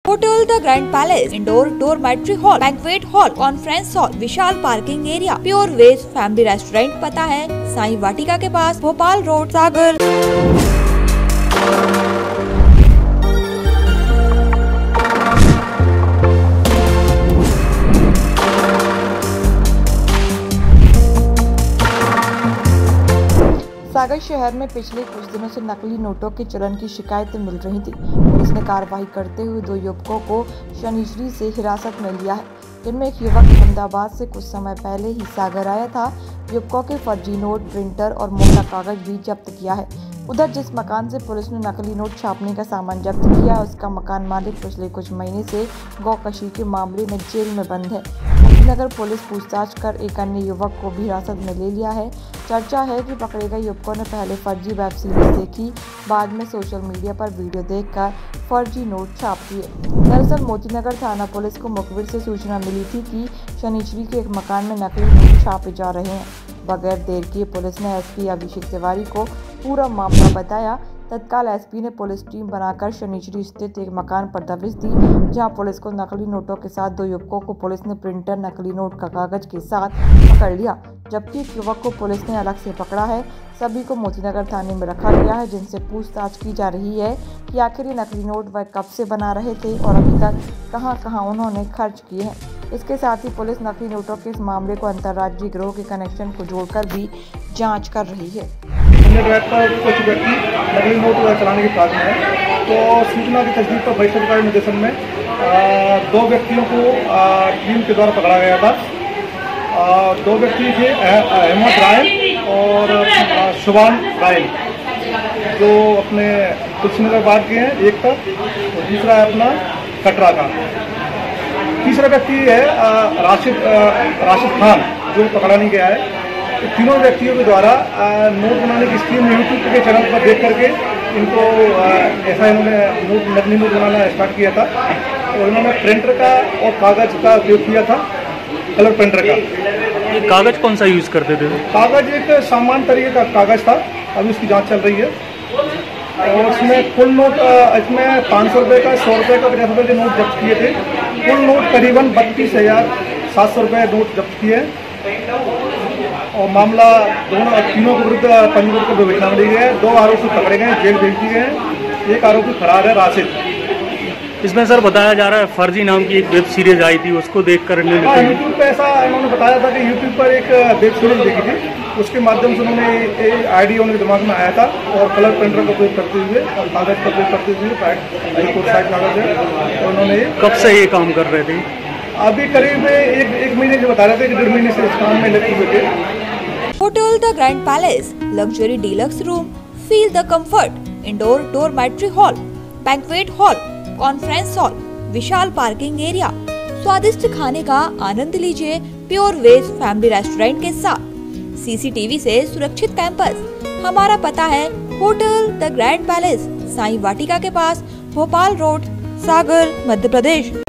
Hotel the grand palace, indoor dormitory hall, banquet hall, conference hall, विशाल parking area, pure veg family restaurant. पता है साई वाटिका के पास, Bhopal road, सागर। सागर शहर में पिछले कुछ दिनों से नकली नोटों के चलन की शिकायतें मिल रही थी। पुलिस ने कार्रवाई करते हुए 2 युवकों को शनिश्चरी से हिरासत में लिया है, जिनमें एक युवक अहमदाबाद से कुछ समय पहले ही सागर आया था। युवकों के फर्जी नोट, प्रिंटर और मोटा कागज भी जब्त किया है। उधर जिस मकान से पुलिस ने नकली नोट छापने का सामान जब्त किया है, उसका मकान मालिक पिछले कुछ महीने से गौकशी के मामले में जेल में बंद है। नगर पुलिस पूछताछ कर एक अन्य युवक को भी हिरासत में ले लिया है। चर्चा है कि पकड़े गए युवकों ने पहले फर्जी वेब सीरीज देखी, बाद में सोशल मीडिया पर वीडियो देखकर फर्जी नोट छाप दिए। दरअसल मोतीनगर थाना पुलिस को मुखबिर से सूचना मिली थी कि शनिश्चरी के एक मकान में नकली नोट छापे जा रहे हैं। बगैर देर किए पुलिस ने एसपी अभिषेक तिवारी को पूरा मामला बताया। तत्काल एसपी ने पुलिस टीम बनाकर शनिश्चरी स्थित एक मकान पर दबिश दी, जहां पुलिस को नकली नोटों के साथ 2 युवकों को पुलिस ने प्रिंटर, नकली नोट का कागज के साथ पकड़ लिया, जबकि एक युवक को पुलिस ने अलग से पकड़ा है। सभी को मोतीनगर थाने में रखा गया है, जिनसे पूछताछ की जा रही है कि आखिर ये नकली नोट वह कब से बना रहे थे और अभी तक कहां उन्होंने खर्च किए हैं। इसके साथ ही पुलिस नकली नोटों के इस मामले को अंतर्राज्यीय गिरोह के कनेक्शन को जोड़कर भी जांच कर रही है। पर कुछ व्यक्ति नकली नोट चलाने के साथ में है, तो सूचना की तस्दीक पर भाई सरकारी निर्देशन में 2 व्यक्तियों को टीम के द्वारा पकड़ा गया था। 2 व्यक्ति थे अहमद राय और शुभान राय, जो अपने तुलसीनगर बाग के हैं, एक का, और दूसरा है अपना कटरा का। तीसरा व्यक्ति है राशिद खान, जो पकड़ा नहीं गया है। तीनों व्यक्तियों के द्वारा नोट बनाने की स्कीम यूट्यूब के चैनल पर देख करके इनको ऐसा इन्होंने नकली नोट बनाना स्टार्ट किया था। और इन्होंने प्रिंटर का और कागज का उपयोग किया था, कलर प्रिंटर का। ये कागज कौन सा यूज़ करते थे? कागज एक सामान्य तरीके का कागज था, अभी उसकी जांच चल रही है। और उसमें कुल नोट इसमें 500 रुपये का, 100 रुपये का, 50 रुपये के नोट जब्त किए थे। कुल नोट करीबन 32,700 रुपये नोट जब्त किए। और मामला तीनों के विरुद्ध पंजीबद्ध कर विवेचना में ली गई है। 2 आरोपी पकड़े गए, जेल भेज दिए गए हैं। एक आरोपी फरार है, राशिद। इसमें सर बताया जा रहा है फर्जी नाम की एक वेब सीरीज आई थी, उसको देख कर यूट्यूब पे ऐसा इन्होंने बताया था कि यूट्यूब पर एक वेब सीरीज देखी थी, उसके माध्यम से उन्होंने आईडी उनके दिमाग में आया था और कलर प्रिंटर का उपयोग करते हुए और कागज का उपयोग करते हुए हाईकोर्ट साइड कागज है, और उन्होंने कब से ये काम कर रहे थे? अभी करीब एक महीने से बता रहे थे कि 1.5 महीने से इस काम में लगे हुए थे। Hotel the grand palace, luxury deluxe room, feel the comfort, indoor dormitory hall, banquet hall, conference hall, विशाल पार्किंग एरिया। स्वादिष्ट खाने का आनंद लीजिए प्योर वेज फैमिली रेस्टोरेंट के साथ। सीसीटीवी से सुरक्षित कैंपस। हमारा पता है hotel the grand palace, Sai Vatika के पास, भोपाल रोड, सागर, मध्य प्रदेश।